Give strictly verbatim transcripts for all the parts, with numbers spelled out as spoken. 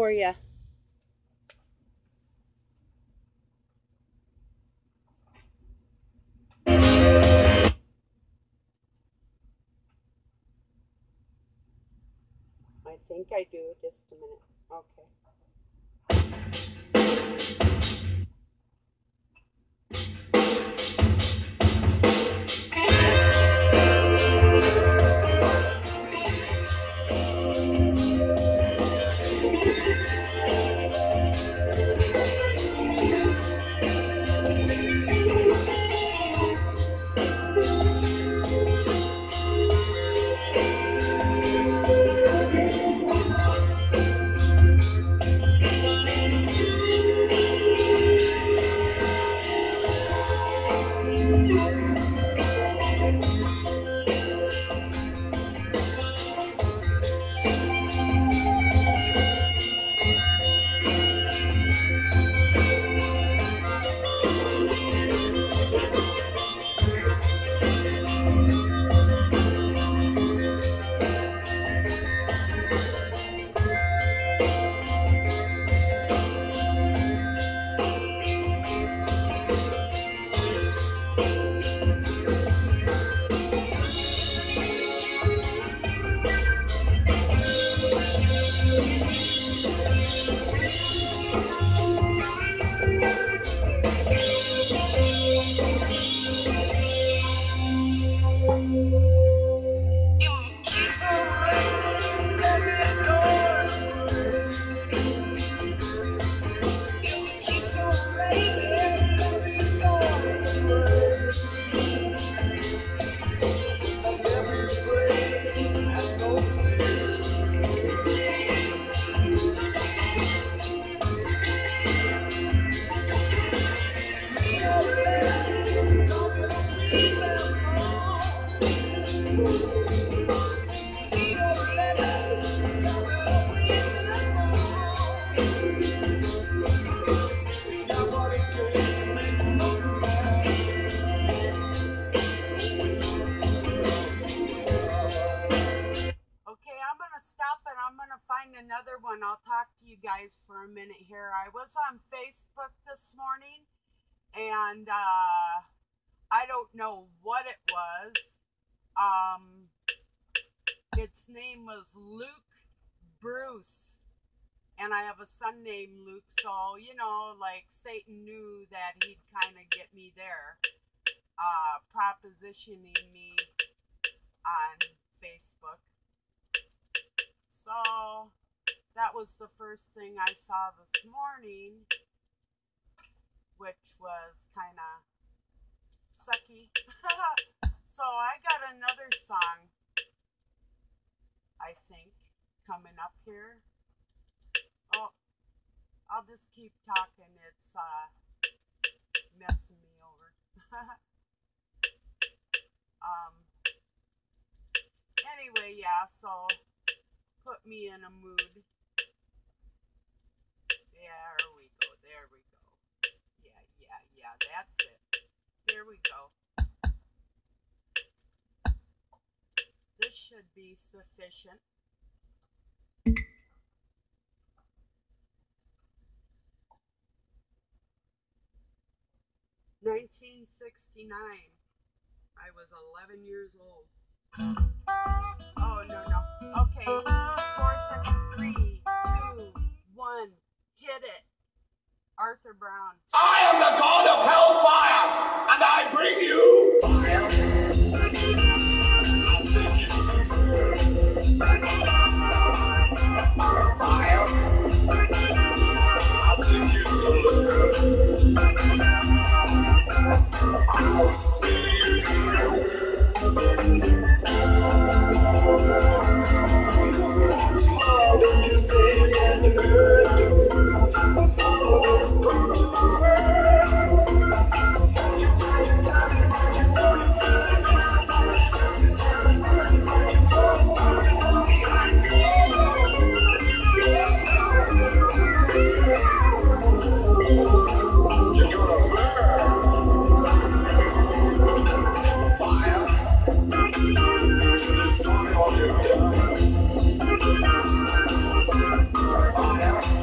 for you. I think I do. Just a minute. Okay. Another one. I'll talk to you guys for a minute here. I was on Facebook this morning, and uh, I don't know what it was. Um, its name was Luke Bruce, and I have a son named Luke, so, you know, like Satan knew that he'd kind of get me there, uh, propositioning me on Facebook. So that was the first thing I saw this morning, which was kind of sucky. So I got another song, I think, coming up here. Oh, I'll just keep talking. It's uh, messing me over. um. Anyway, yeah, so put me in a mood. There we go, there we go. Yeah, yeah, yeah, that's it. Here we go. This should be sufficient. nineteen sixty-nine. I was eleven years old. Oh, no, no. Okay. Four, seven, three, two, one. Hit it. Arthur Brown. I am the god of hellfire, and I bring you fire. I'll take you to fire. I'll take you to I'll see you through. Don't you say and hurt you? Always come to fire.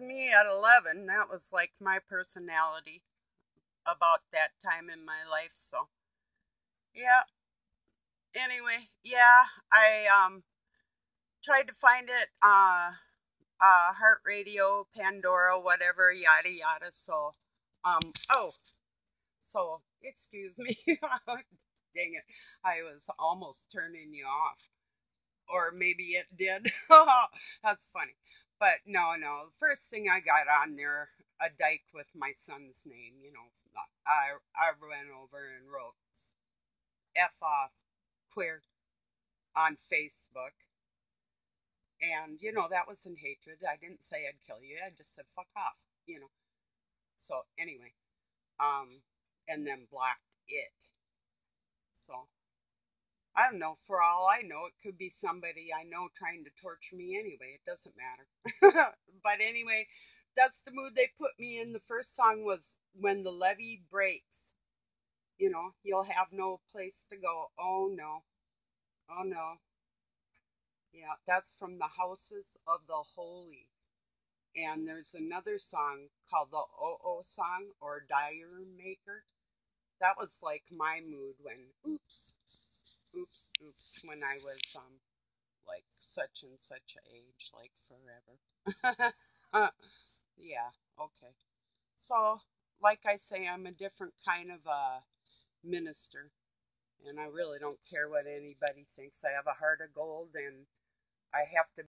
me at eleven. That was like my personality about that time in my life. So, yeah. Anyway, yeah, I um tried to find it uh uh Heart Radio, Pandora, whatever, yada yada. So, um oh, so excuse me. Dang it. I was almost turning you off. Or maybe it did. That's funny. But no, no. The first thing I got on there, a Dyke with my son's name, you know. I I went over and wrote F off queer on Facebook. And, you know, that wasn't hatred. I didn't say I'd kill you. I just said fuck off, you know. So anyway, um, and then blocked it. So I don't know. For all I know, it could be somebody I know trying to torture me anyway. It doesn't matter. But anyway, that's the mood they put me in. The first song was When the Levee Breaks. You know, you'll have no place to go. Oh no. Oh no. Yeah, that's from the Houses of the Holy. And there's another song called the Oh Oh song or Dire Maker. That was like my mood when, oops, oops, oops, when I was um like such and such a age, like forever. Yeah, okay. So, like I say, I'm a different kind of a minister, and I really don't care what anybody thinks. I have a heart of gold, and I have to